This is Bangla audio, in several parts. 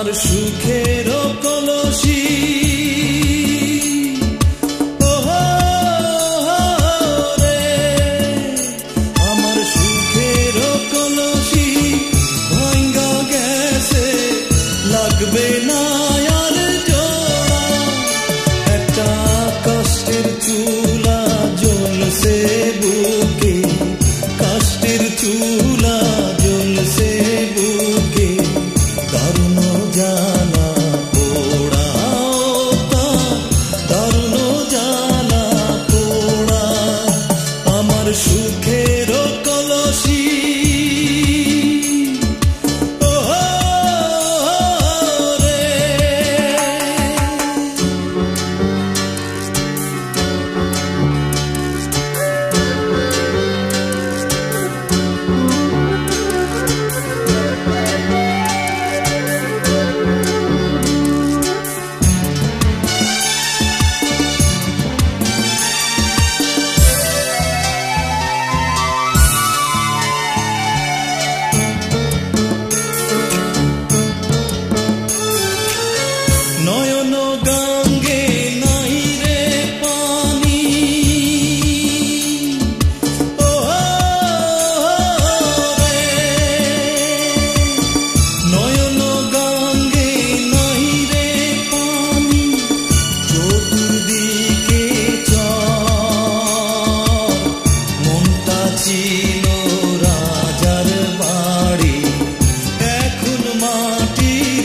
সুখের কলসি রে, আমার সুখের কলসি ভাঙ্গা গেছে, লাগবে না আর জোড়া। একটা কষ্টের চুলা জ্বলছে বুকে, কষ্টের চুলা জ্বলছে বুকে, দারুণ জ্বালা পোড়া, দারুণ জ্বালা পোড়া, আমার সুখের কলসি রে। নয়ন গঙ্গে নাই রে পানি, রে নয়ন গঙ্গে নাই রে পানি, চতুর্দিকে চর, মনটা ছিল রাজার বাড়ি, এখন মাটির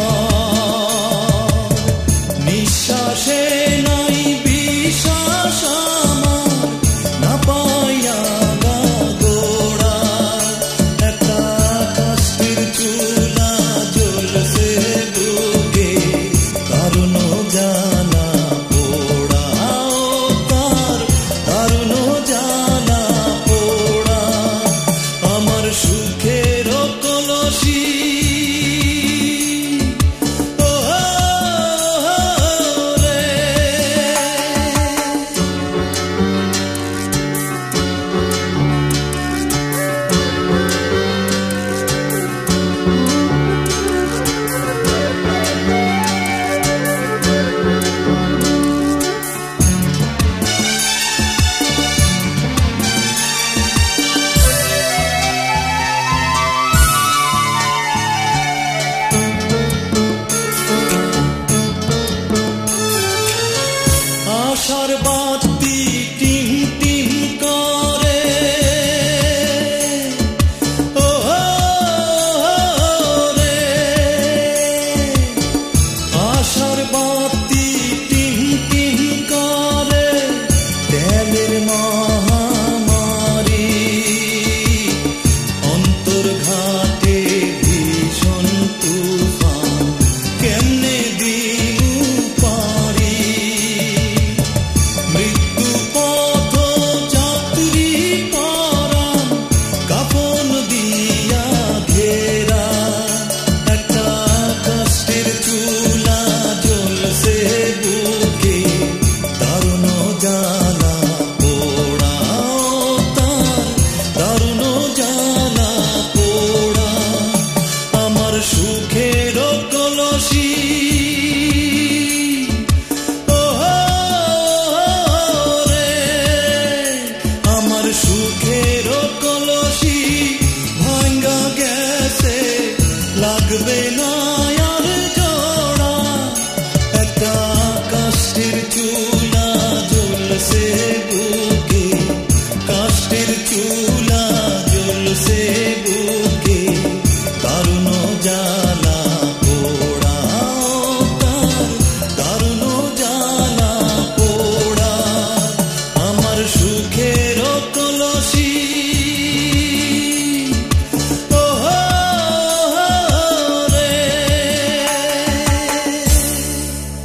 ঘর। নিঃশ্বাসে নাই বিশ্বাস আমার, না পাইয়া গা গোড়া। একটা কষ্টের চুলা জ্বলছে বুকে, দারুণ জ্বালা পোড়া, তার দারুণ জ্বালা পোড়া, আমার সুখের কলসি রে। আশার বাতি টিম টিম করে, রে আশার বাতি টিম টিম করে, তেলের মহামারী, অন্তর্ঘাতে ভীষণ তুফান, কেমনে দিলু পারি। মৃত্যু পথ যাত্রী পরাণ, কাফন দিয়া ঘেরা, একটা কষ্টের চুলা জ্বলছে বুকে, দারুণ জ্বালা পোড়া, তার দারুণ জ্বালা পোড়া, আমার সুখের কলসি রে, আমার সুখের কলসি ভাঙ্গা গেছে, লাগবে না আর জোড়া। একটা কষ্টের চুলা জ্বলছে বুকে, কষ্টের চুলা